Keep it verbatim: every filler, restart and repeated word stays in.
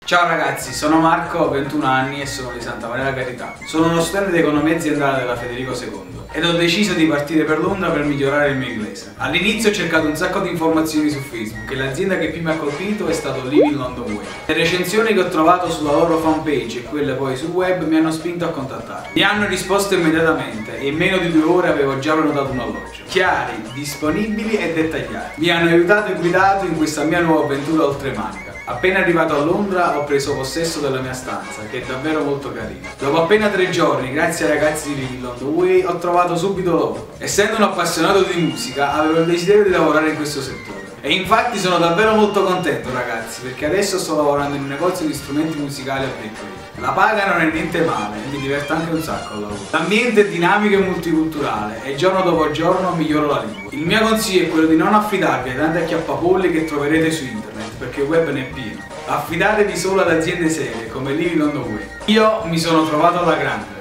Ciao ragazzi, sono Marco, ho ventuno anni e sono di Santa Maria della Carità. Sono uno studente di economia aziendale della Federico secondo ed ho deciso di partire per Londra per migliorare il mio inglese. All'inizio ho cercato un sacco di informazioni su Facebook e l'azienda che più mi ha colpito è stato Living London Way. Le recensioni che ho trovato sulla loro fanpage e quelle poi sul web mi hanno spinto a contattarli. Mi hanno risposto immediatamente e in meno di due ore avevo già prenotato un alloggio. Chiari, disponibili e dettagliati. Mi hanno aiutato e guidato in questa mia nuova avventura oltremanica. Appena arrivato a Londra ho preso possesso della mia stanza, che è davvero molto carina. Dopo appena tre giorni, grazie ai ragazzi di Living London Way, ho trovato subito lavoro. Essendo un appassionato di musica, avevo il desiderio di lavorare in questo settore. E infatti sono davvero molto contento ragazzi, perché adesso sto lavorando in un negozio di strumenti musicali a Brickley. La paga non è niente male e mi diverto anche un sacco al lavoro. L'ambiente è dinamico e multiculturale e giorno dopo giorno miglioro la lingua. Il mio consiglio è quello di non affidarvi ai tanti acchiappapolli che troverete su internet, perché il web ne è pieno. Affidatevi solo ad aziende serie come Living London Way. Io mi sono trovato alla grande.